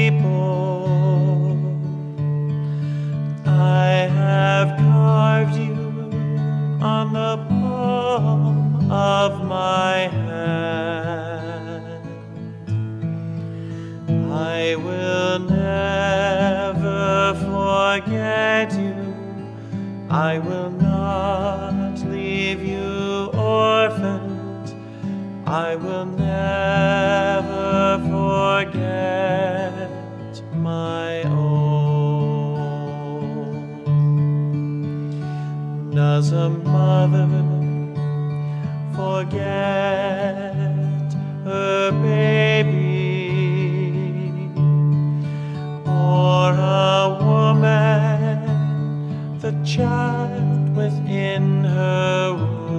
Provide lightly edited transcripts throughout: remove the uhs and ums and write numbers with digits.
people. I have carved you on the palm of my hand. I will never forget you. I will not leave you orphaned. I will never forget my own. Does a mother forget her baby, or a woman the child within her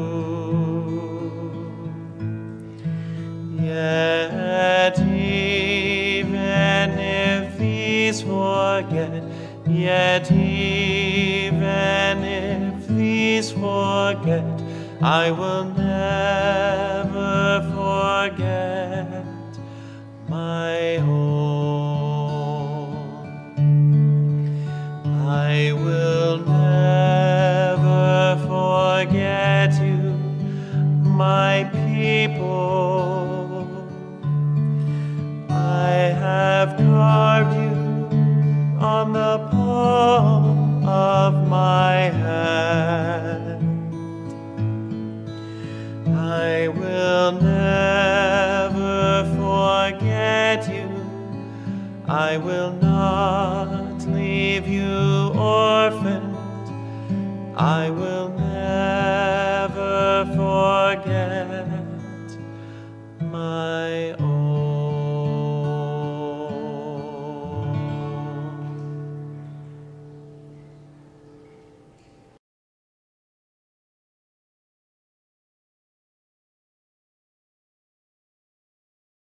womb? Yet even if these forget, yet even if these forget, I will never forget my own. I will never forget you, my people. I have carved you on the palm of my hand. I will never forget you. I will not leave you orphaned. I will never